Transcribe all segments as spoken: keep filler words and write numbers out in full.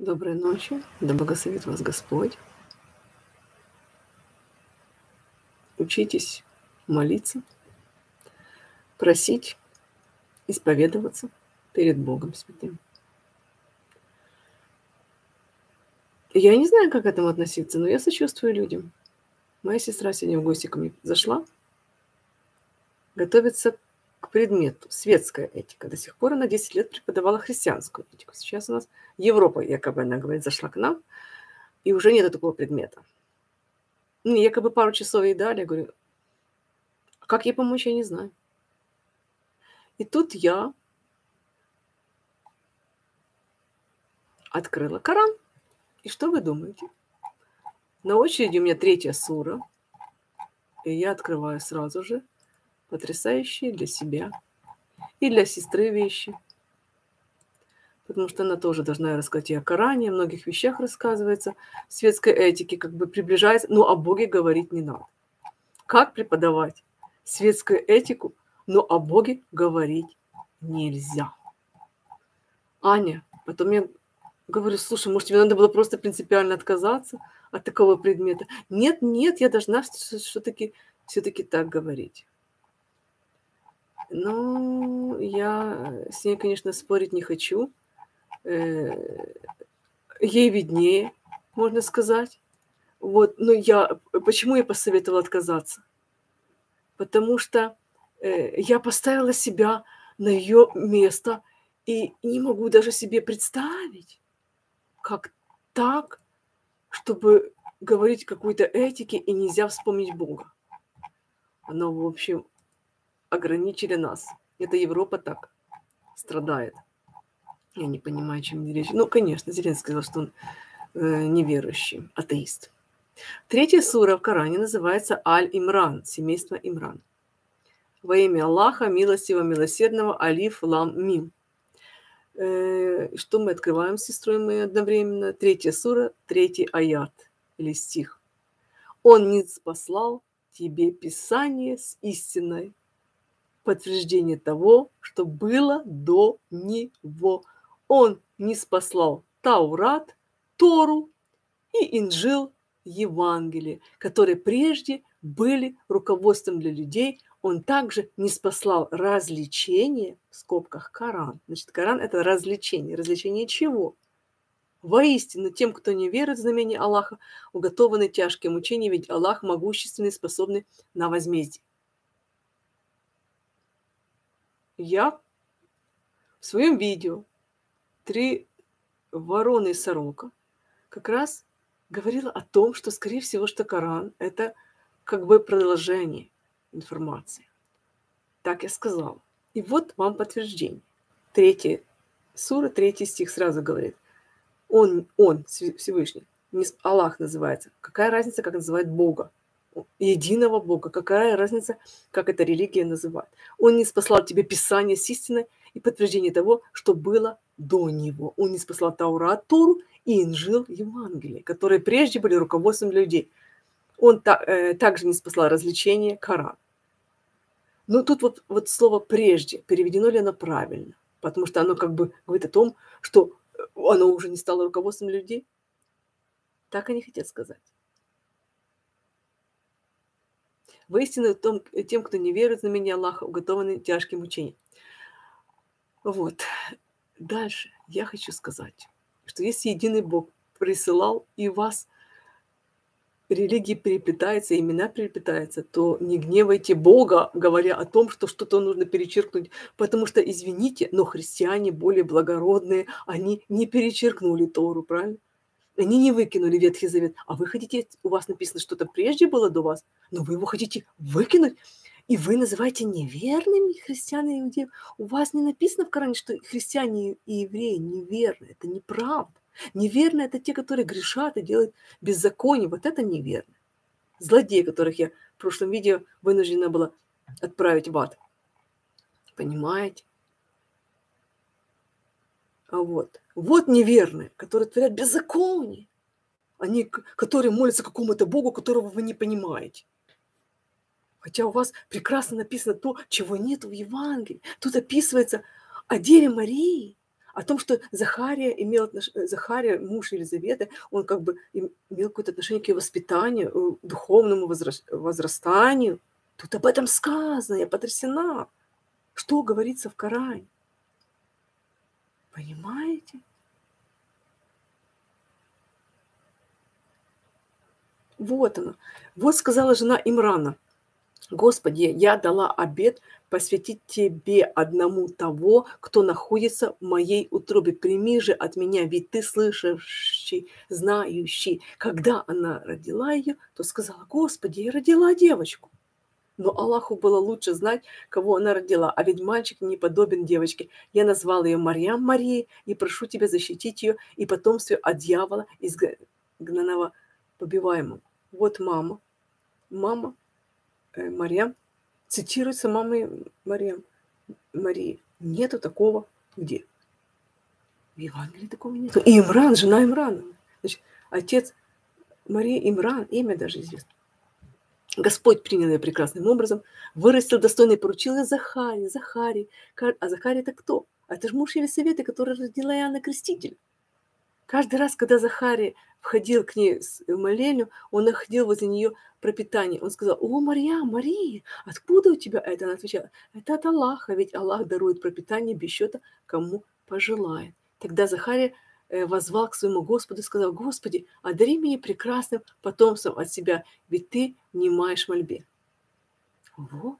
Доброй ночи, да благословит вас Господь. Учитесь молиться, просить, исповедоваться перед Богом Святым. Я не знаю, как к этому относиться, но я сочувствую людям. Моя сестра сегодня в гости ко мне зашла, готовится к предмету светская этика. До сих пор она десять лет преподавала христианскую этику. Сейчас у нас Европа, якобы она говорит, зашла к нам, и уже нет такого предмета. Мне якобы пару часов ей дали, я говорю, как ей помочь, я не знаю. И тут я открыла Коран. И что вы думаете? На очереди у меня третья сура. И я открываю сразу же потрясающие для себя и для сестры вещи. Потому что она тоже должна рассказать и о Коране, о многих вещах рассказывается. Светской этике как бы приближается, но о Боге говорить не надо. Как преподавать светскую этику, но о Боге говорить нельзя? Аня, потом я говорю, слушай, может, тебе надо было просто принципиально отказаться от такого предмета? Нет, нет, я должна все-таки все-таки так говорить. Ну, я с ней, конечно, спорить не хочу. Ей виднее, можно сказать. Вот, но я... Почему я посоветовала отказаться? Потому что э, я поставила себя на ее место и не могу даже себе представить, как так, чтобы говорить о какой-то этике и нельзя вспомнить Бога. Оно, в общем, ограничили нас. Это Европа так страдает. Я не понимаю, о чем речь. Ну, конечно, Зеленский сказал, что он э, неверующий, атеист. Третья сура в Коране называется Аль-Имран, семейство Имран. Во имя Аллаха, милостивого, милосердного, Алиф, Лам, Мим. Э, что мы открываем с сестрой мы одновременно? Третья сура, третий аят или стих. Он не спаслал тебе Писание с истиной, подтверждение того, что было до него. Он не спаслал Таурат, Тору и Инджил, Евангелие, которые прежде были руководством для людей. Он также не спаслал развлечение, в скобках Коран. Значит, Коран – это развлечение. Развлечение чего? Воистину, тем, кто не верит в знамение Аллаха, уготованы тяжкие мучения, ведь Аллах могущественный, способный на возмездие. Я в своем видео «Три вороны и сорока» как раз говорила о том, что, скорее всего, что Коран – это как бы продолжение информации. Так я сказала. И вот вам подтверждение. Третья сура, третий стих сразу говорит. Он, он Всевышний, Аллах называется. Какая разница, как называет Бога? Единого Бога. Какая разница, как эта религия называет? Он не спаслал тебе Писание с истиной и подтверждение того, что было до него. Он не спаслал Таурат, Тору и Инжил, Евангелие, которые прежде были руководством для людей. Он та, э, также не спаслал развлечение, Коран. Но тут вот, вот слово «прежде», переведено ли оно правильно? Потому что оно как бы говорит о том, что оно уже не стало руководством людей. Так они хотят сказать. Воистину, том, тем, кто не верит в знамение Аллаха, уготованы тяжкие мучения. Вот. Дальше я хочу сказать, что если единый Бог присылал и вас религии переплетаются, имена переплетаются, то не гневайте Бога, говоря о том, что что-то нужно перечеркнуть. Потому что, извините, но христиане более благородные, они не перечеркнули Тору, правильно? Они не выкинули Ветхий Завет. А вы хотите, у вас написано, что-то прежде было до вас, но вы его хотите выкинуть, и вы называете неверными христиан и иудеев. У вас не написано в Коране, что христиане и евреи неверны. Это неправда. Неверно – это те, которые грешат и делают беззаконие. Вот это неверно. Злодеи, которых я в прошлом видео вынуждена была отправить в ад. Понимаете? А вот. Вот неверные, которые творят беззаконие. Они, которые молятся какому-то Богу, которого вы не понимаете. Хотя у вас прекрасно написано то, чего нет в Евангелии. Тут описывается о Деве Марии, О том, что Захария имел отнош... Захария, муж Елизаветы, он как бы имел какое-то отношение к ее воспитанию, духовному возра- возрастанию. Тут об этом сказано, я потрясена. Что говорится в Коране? Понимаете? Вот оно. Вот сказала жена Имрана: Господи, я дала обет посвятить Тебе одному того, кто находится в моей утробе. Прими же от меня, ведь Ты слышащий, знающий. Когда она родила ее, то сказала: Господи, я родила девочку. Но Аллаху было лучше знать, кого она родила. А ведь мальчик не подобен девочке. Я назвала ее Марьям Марией и прошу Тебя защитить ее и потомство от дьявола, изгнанного побиваемым. Вот мама. Мама Марьям цитируется мамой Марьям Марии. Нету такого где? В Евангелии такого нет. И Имран, жена Имрана. Значит, отец Марии Имран, имя даже известно. Господь принял ее прекрасным образом, вырастил достойно и поручил ее Захарии. Захарии. А Захарий это кто? Это же муж Елисаветы, который родила Иоанна Крестителя. Каждый раз, когда Захарий входил к ней в молению, он находил возле нее пропитание. Он сказал: о, Марья, Мария, откуда у тебя это? Она отвечала: это от Аллаха, ведь Аллах дарует пропитание без счета, кому пожелает. Тогда Захарий воззвал к своему Господу и сказал: Господи, одари меня прекрасным потомством от себя, ведь Ты внимаешь мольбе. Вот.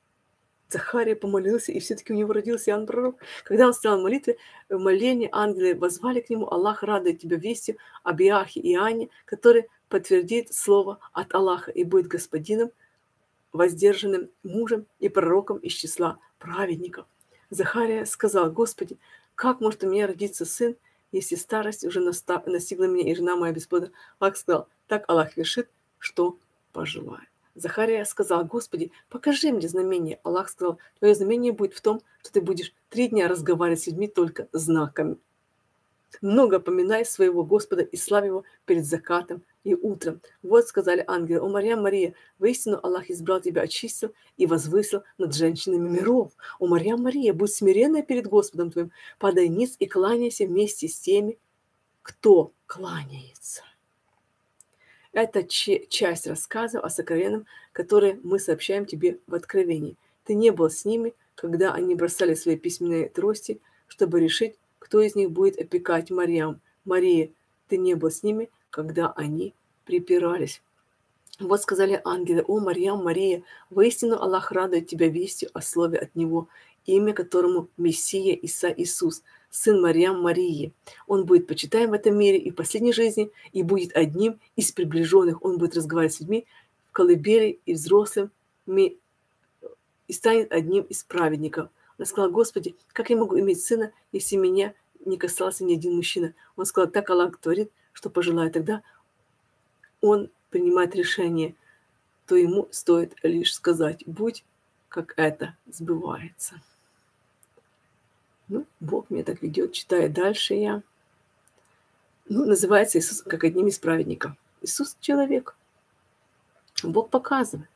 Захария помолился, и все-таки у него родился Иоанн Пророк. Когда он стоял в молитве, в молении ангелы воззвали к нему: Аллах радует тебя вестью об Иахе и Иоанне, который подтвердит слово от Аллаха и будет господином, воздержанным мужем и пророком из числа праведников. Захария сказал: Господи, как может у меня родиться сын, если старость уже настигла меня, и жена моя бесплодна? Аллах сказал: так Аллах решит, что пожелает. Захария сказал: Господи, покажи мне знамение. Аллах сказал: твое знамение будет в том, что ты будешь три дня разговаривать с людьми только знаками. Много поминай своего Господа и славь его перед закатом и утром. Вот сказали ангелы: о, Марьям Мария, воистину Аллах избрал тебя, очистил и возвысил над женщинами миров. О, Марьям Мария, будь смиренная перед Господом твоим, падай ниц и кланяйся вместе с теми, кто кланяется. Это часть рассказов о сокровенном, которые мы сообщаем тебе в Откровении. Ты не был с ними, когда они бросали свои письменные трости, чтобы решить, кто из них будет опекать Марьям. Мария, ты не был с ними, когда они припирались. Вот сказали ангелы: о, Марьям, Мария, воистину Аллах радует тебя вестью о слове от Него, имя которому Мессия Иса Иисус, сын Марьям Марии. Он будет почитаем в этом мире и в последней жизни, и будет одним из приближенных. Он будет разговаривать с людьми в колыбели и взрослыми, и станет одним из праведников. Она сказала: Господи, как я могу иметь сына, если меня не касался ни один мужчина? Он сказал: так Аллах творит, что пожелает. Тогда он принимает решение, то ему стоит лишь сказать: будь, как это сбывается. Ну, Бог меня так ведет, читая дальше я. Ну, называется Иисус как одним из праведников. Иисус – человек. Бог показывает.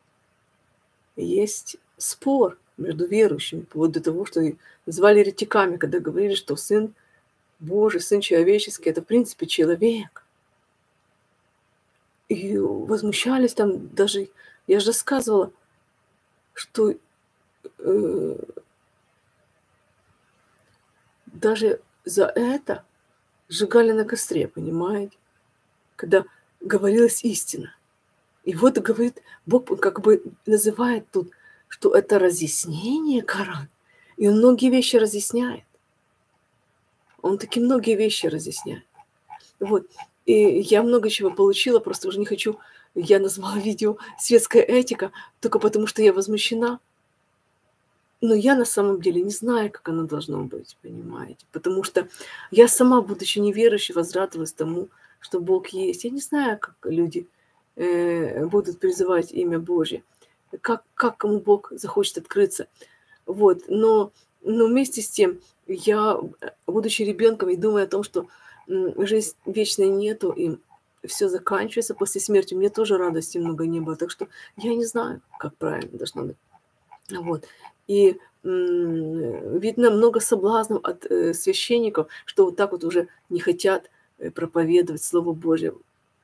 Есть спор между верующими по поводу того, что называли еретиками, когда говорили, что Сын Божий, Сын человеческий – это в принципе человек. И возмущались там даже, я же рассказывала, что э, даже за это сжигали на костре, понимаете? Когда говорилась истина. И вот говорит, Бог как бы называет тут, что это разъяснение Корана. И он многие вещи разъясняет. Он таки многие вещи разъясняет. Вот. И я много чего получила, просто уже не хочу. Я назвала видео «Светская этика», только потому что я возмущена. Но я на самом деле не знаю, как оно должно быть, понимаете? Потому что я сама, будучи неверующей, возрадовалась тому, что Бог есть. Я не знаю, как люди э, будут призывать имя Божье, как, как кому Бог захочет открыться. Вот. Но, но вместе с тем, я, будучи ребенком, и думая о том, что м, жизнь вечной нету, и все заканчивается после смерти, мне тоже радости много не было. Так что я не знаю, как правильно должно быть. Вот. И видно много соблазнов от священников, что вот так вот уже не хотят проповедовать Слово Божье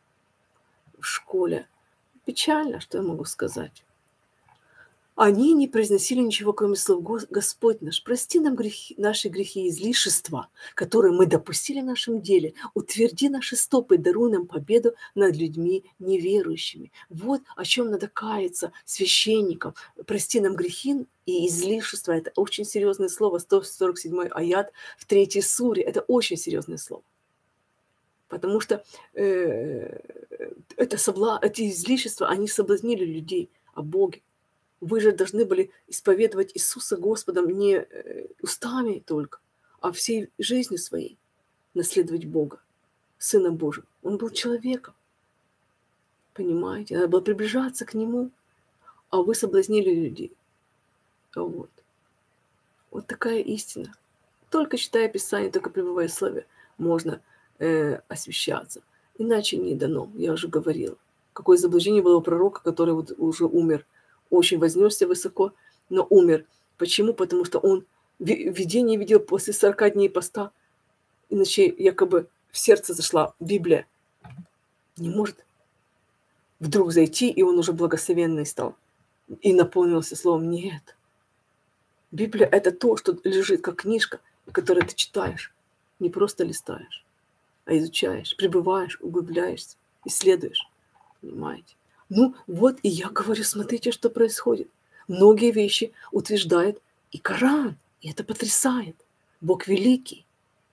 в школе. Печально, что я могу сказать. Они не произносили ничего, кроме слов: «Господь наш, прости нам грехи, наши грехи и излишества, которые мы допустили в нашем деле. Утверди наши стопы, даруй нам победу над людьми неверующими». Вот о чем надо каяться священникам. Прости нам грехи и излишества. Это очень серьезное слово. сто сорок седьмой аят в третьей суре. Это очень серьезное слово. Потому что э, это собла... эти излишества, они соблазнили людей о Боге. Вы же должны были исповедовать Иисуса Господом не устами только, а всей жизнью своей наследовать Бога, Сына Божьего. Он был человеком. Понимаете? Надо было приближаться к Нему, а вы соблазнили людей. Вот. Вот такая истина. Только читая Писание, только пребывая в Слове, можно э, освящаться. Иначе не дано, я уже говорила. Какое заблуждение было у пророка, который вот уже умер. Очень вознесся высоко, но умер. Почему? Потому что он видение видел после сорока дней поста, иначе якобы в сердце зашла Библия. Не может вдруг зайти, и он уже благословенный стал. И наполнился словом. Нет. Библия – это то, что лежит как книжка, которую ты читаешь. Не просто листаешь, а изучаешь, пребываешь, углубляешься, исследуешь. Понимаете? Ну, вот и я говорю, смотрите, что происходит. Многие вещи утверждает и Коран, и это потрясает. Бог великий.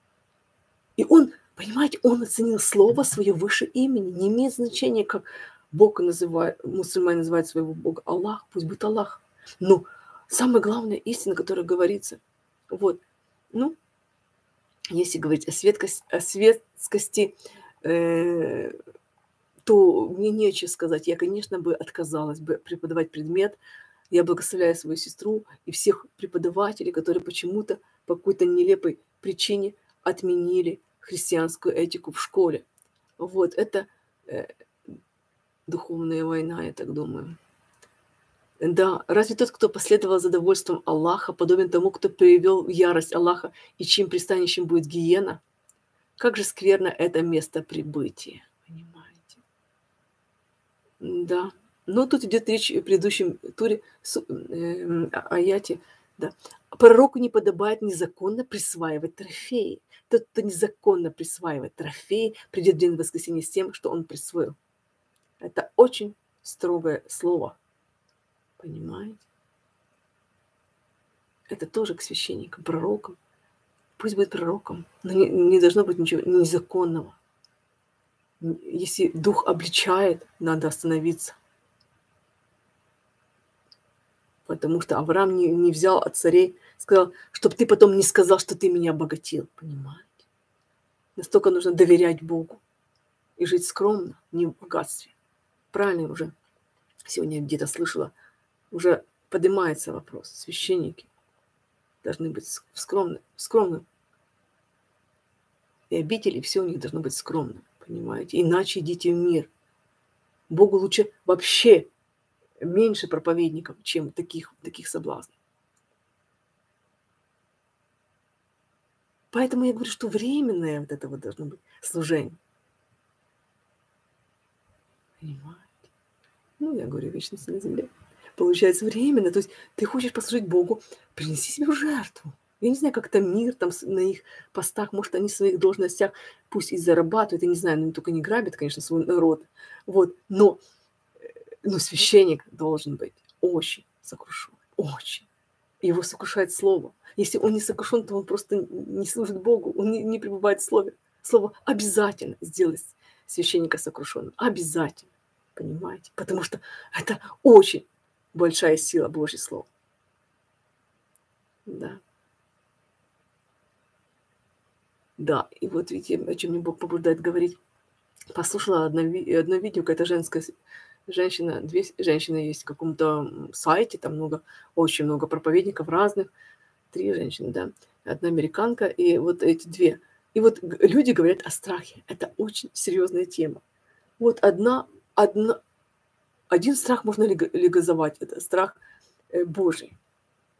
И он, понимаете, он оценил слово свое выше имени. Не имеет значения, как Бог называет, мусульмане называют своего Бога Аллах, пусть будет Аллах. Но самая главная истина, которая говорится, вот, ну, если говорить о светкости, о светскости э, то мне нечего сказать. Я, конечно, бы отказалась бы преподавать предмет. Я благословляю свою сестру и всех преподавателей, которые почему-то по какой-то нелепой причине отменили христианскую этику в школе. Вот, это э, духовная война, я так думаю. Да, разве тот, кто последовал за довольством Аллаха, подобен тому, кто привел в ярость Аллаха, и чьим пристанищем будет гиена? Как же скверно это место прибытия, понимаете? Да. Но тут идет речь в предыдущем туре, э, аяте. Да. Пророку не подобает незаконно присваивать трофеи. Тот, кто незаконно присваивает трофеи, придет в день воскресения с тем, что он присвоил. Это очень строгое слово. Понимаете? Это тоже к священникам, пророкам. Пусть будет пророком, но не, не должно быть ничего незаконного. Если дух обличает, надо остановиться. Потому что Авраам не, не взял от царей, сказал, чтобы ты потом не сказал, что ты меня обогатил. Понимаете? Настолько нужно доверять Богу и жить скромно, не в богатстве. Правильно уже сегодня где-то слышала, уже поднимается вопрос. Священники должны быть скромны, скромны. И обители, все у них должно быть скромно. Понимаете? Иначе идите в мир. Богу лучше вообще меньше проповедников, чем таких, таких соблазнов. Поэтому я говорю, что временное вот это вот должно быть служение. Понимаете? Ну, я говорю, вечность на земле. Получается временно. То есть ты хочешь послужить Богу, принеси себе в жертву. Я не знаю, как там мир, там на их постах, может, они в своих должностях пусть и зарабатывают, я не знаю, но только не грабят, конечно, свой народ. Вот. Но, но священник должен быть очень сокрушен. Очень. Его сокрушает слово. Если он не сокрушен, то он просто не служит Богу, он не, не пребывает в слове. Слово обязательно сделать священника сокрушенным. Обязательно. Понимаете? Потому что это очень большая сила Божьего слова. Да. Да, и вот видите, о чем мне Бог побуждает говорить. Послушала одно, одно видео, какая-то женская женщина, две женщины есть в каком-то сайте, там много, очень много проповедников разных, три женщины, да, одна американка, и вот эти две. И вот люди говорят о страхе. Это очень серьезная тема. Вот одна, одна, один страх можно легализовать, это страх Божий.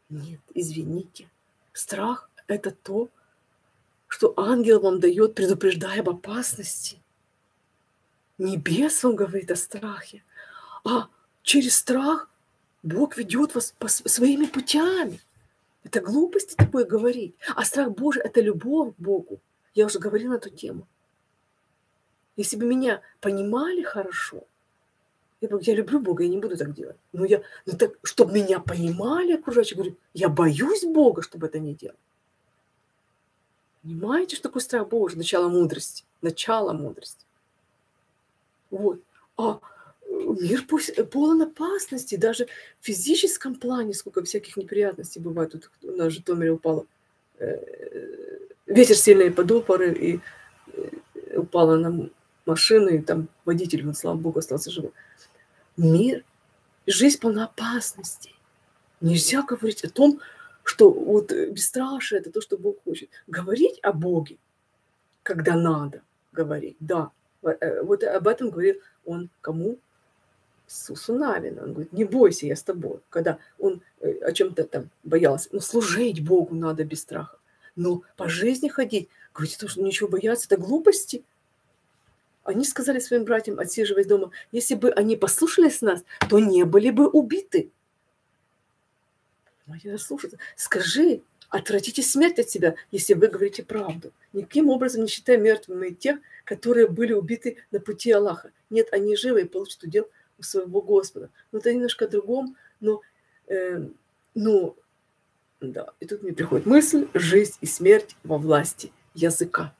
Нет, извините. Страх – это то, что ангел вам дает, предупреждая об опасности. Небес вам говорит о страхе. А через страх Бог ведет вас по своими путями. Это глупости такое говорить. А страх Божий – это любовь к Богу. Я уже говорила на эту тему. Если бы меня понимали хорошо, я бы, я люблю Бога, я не буду так делать. Но я, ну так, чтобы меня понимали окружающие, говорю, я боюсь Бога, чтобы это не делать. Понимаете, что такое страх Божий? Начало мудрости. Начало мудрости. Вот. А мир полон опасностей, даже в физическом плане, сколько всяких неприятностей бывает. Тут на Житомире упало. Ветер сильный подул порыв, и упала на машину, и там водитель, он, слава Богу, остался живым. Мир, жизнь полна опасностей. Нельзя говорить о том, что вот бесстрашие – это то, что Бог хочет. Говорить о Боге, когда надо говорить, да. Вот об этом говорил он кому? Иисусу Навину. Он говорит, не бойся, я с тобой. Когда он о чем-то там боялся. Ну, служить Богу надо без страха. Но по жизни ходить, говорить, что ничего бояться, это глупости. Они сказали своим братьям, отсиживаясь дома, если бы они послушались нас, то не были бы убиты. Понимаете, слушаться. Скажи, отвратите смерть от себя, если вы говорите правду. Никаким образом не считая мертвыми тех, которые были убиты на пути Аллаха. Нет, они живы и получат удел у своего Господа. Но это немножко о другом, но, э, ну, да. И тут мне приходит мысль, жизнь и смерть во власти языка.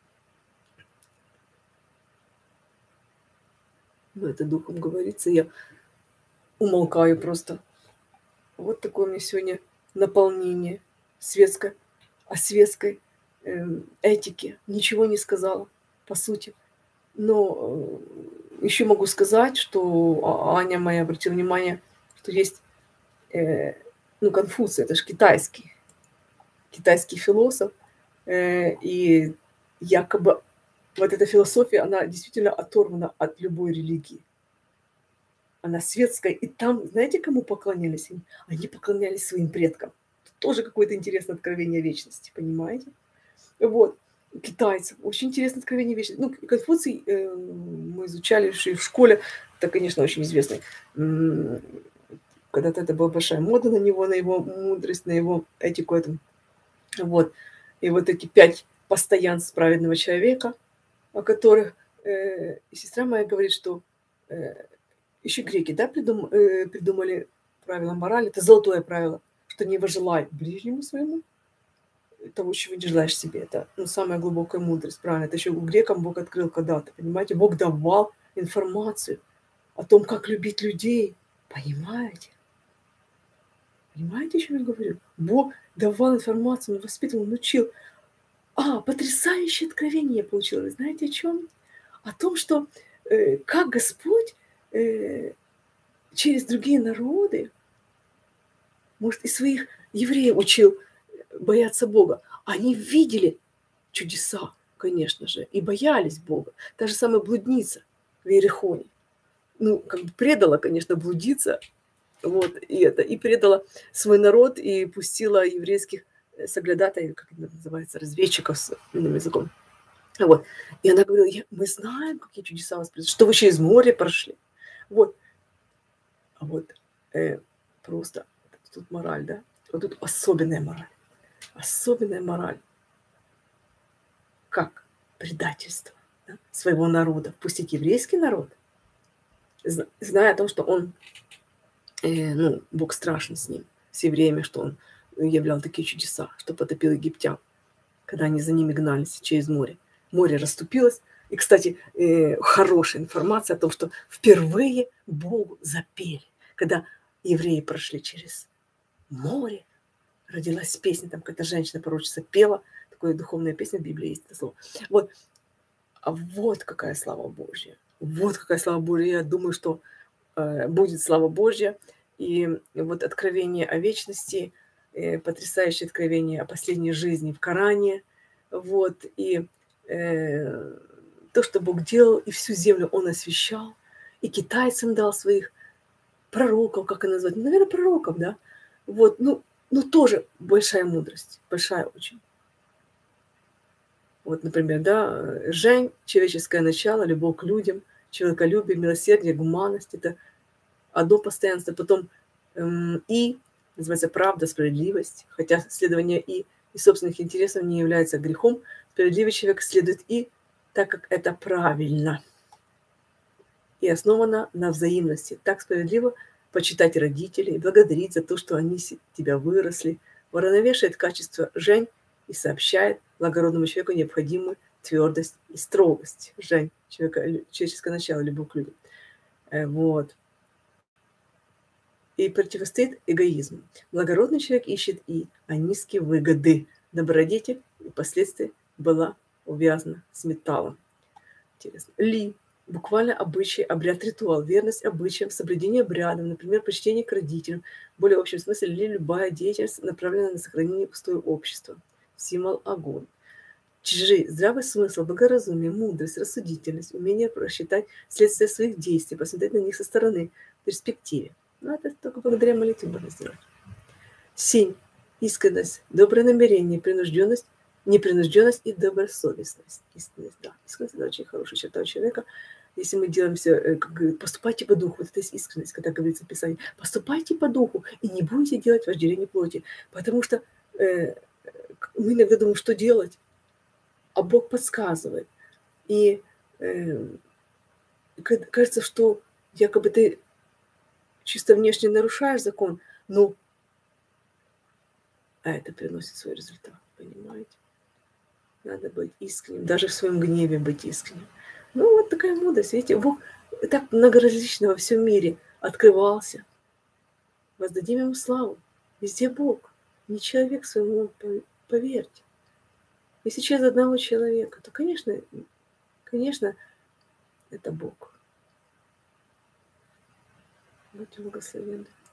Ну, это духом говорится, я умолкаю просто. Вот такое у меня сегодня наполнение светской, о светской э, этике. Ничего не сказала, по сути. Но э, еще могу сказать, что Аня моя обратила внимание, что есть, э, ну, Конфуций, это же китайский, китайский философ. Э, и якобы вот эта философия, она действительно оторвана от любой религии. Она светская. И там, знаете, кому поклонялись? Они поклонялись своим предкам. Тоже какое-то интересное откровение вечности, понимаете? Вот. Китайцев. Очень интересное откровение вечности. Ну, Конфуций э, мы изучали в школе. Это, конечно, очень известный. Когда-то это была большая мода на него, на его мудрость, на его этику. Этому. Вот. И вот эти пять постоянств праведного человека, о которых э, и сестра моя говорит, что э, еще греки, да, придум, э, придумали правило морали. Это золотое правило, что не вожелай ближнему своему того, чего не желаешь себе. Это, ну, самая глубокая мудрость, правильно. Это еще грекам Бог открыл когда-то, понимаете? Бог давал информацию о том, как любить людей. Понимаете? Понимаете, о чем я говорю? Бог давал информацию, он воспитывал, он учил. А, потрясающее откровение я получила. Вы знаете о чем? О том, что э, как Господь э, через другие народы, может, и своих евреев учил бояться Бога. Они видели чудеса, конечно же, и боялись Бога. Та же самая блудница в Иерихоне. Ну, как бы предала, конечно, блудиться, вот, и это, и предала свой народ, и пустила еврейских соглядатаев, как это называется, разведчиков с иным языком. Вот. И она говорила, мы знаем, какие чудеса у вас произошли, что вы через море прошли. Вот. А вот э, просто тут мораль, да? Вот тут особенная мораль. Особенная мораль. Как предательство, да, своего народа. Впустить еврейский народ, зная о том, что он, э, ну, Бог страшен с ним, с евреями, что он являл такие чудеса, что потопил египтян, когда они за ними гнались через море. Море расступилось. И, кстати, э, хорошая информация о том, что впервые Богу запели, когда евреи прошли через море, родилась песня, там какая-то женщина-пророчица пела, такая духовная песня в Библии есть это слово. Вот. А вот какая слава Божья. Вот какая слава Божья. Я думаю, что э, будет слава Божья. И вот откровение о вечности, э, потрясающее откровение о последней жизни в Коране. Вот. И э, то, что Бог делал, и всю землю Он освещал. И китайцам дал своих пророков, как их назвать? Ну, наверное, пророков, да? Вот, ну, но тоже большая мудрость, большая очень. Вот, например, да, Жень, человеческое начало, любовь к людям, человеколюбие, милосердие, гуманность – это одно постоянство. Потом эм, И, называется правда, справедливость, хотя следование И и собственных интересов не является грехом, справедливый человек следует И, так как это правильно и основано на взаимности. Так справедливо почитать родителей, благодарить за то, что они тебя выросли, уравновешивает качество Жень и сообщает благородному человеку необходимую твердость и строгость. Жень, человека, человеческое начало, любовь к людям. Вот. И противостоит эгоизму. Благородный человек ищет И, а низкие выгоды. Добродетель и последствия была увязана с металлом. Интересно. Ли. Буквально обычай, обряд, ритуал, верность обычаям, соблюдение обрядов, например, почтение к родителям. В более общем смысле ли любая деятельность, направленная на сохранение устоя общества. Символ огонь. Чжи. Здравый смысл, благоразумие, мудрость, рассудительность, умение просчитать следствие своих действий, посмотреть на них со стороны, в перспективе. Но это только благодаря молитве можно сделать. Синь. Искренность, доброе намерение, принужденность, непринужденность и добросовестность. Искренность, да. Искренность – это очень хорошая черта у человека. Если мы делаем все, как говорит, поступайте по духу, вот это есть искренность, когда говорится в Писании, поступайте по духу и не будете делать вожделение плоти. Потому что э, мы иногда думаем, что делать, а Бог подсказывает. И э, кажется, что якобы ты чисто внешне нарушаешь закон, но а это приносит свой результат, понимаете? Надо быть искренним, даже в своем гневе быть искренним. Ну, вот такая мудрость. Видите, Бог так многоразлично во всем мире открывался. Воздадим ему славу. Везде Бог, не человек своему, поверьте. Если через одного человека, то, конечно, конечно, это Бог. Будьте благословенны.